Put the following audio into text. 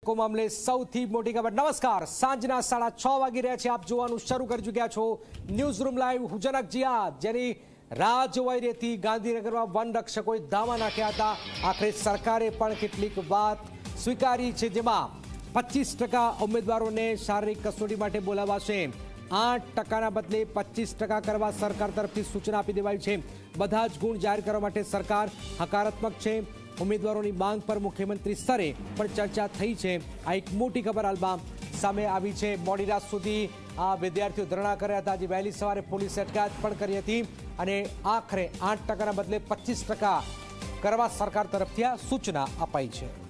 મામલે સૌથી મોટી ખબર। નમસ્કાર, સાંજના 6:30 વાગી રહ્યા છે। આપ જોવાનું શરૂ કરી ચૂક્યા છો ન્યૂઝ રૂમ લાઈવ। હું જનક જીયા, જેની રાહ જોવાઈ રહી હતી। ગાંધીનગરમાં વન રક્ષકોએ ધામા નાખ્યા હતા। આખરે સરકારે પણ કેટલીક વાત સ્વીકારી છે, જેમાં 25% ઉમેદવારોને શારીરિક કસોટી માટે બોલાવાશે। 8%ના બદલે 25% કરવા સરકાર તરફથી સૂચના આપી દેવાઈ છે। બધા જ ગુણ જાહેર કરવા માટે સરકાર હકારાત્મક છે। ઉમેદવારોની માંગ પર મુખ્યમંત્રી સ્તરે પણ ચર્ચા થઈ છે। આ એક મોટી ખબર હાલમાં સામે આવી છે। મોડી રાત સુધી આ વિદ્યાર્થીઓ ધરણા કર્યા હતા। આજે વહેલી સવારે પોલીસે અટકાયત પણ કરી હતી અને આખરે 8%ના બદલે 25% કરવા સરકાર તરફથી આ સૂચના અપાઈ છે।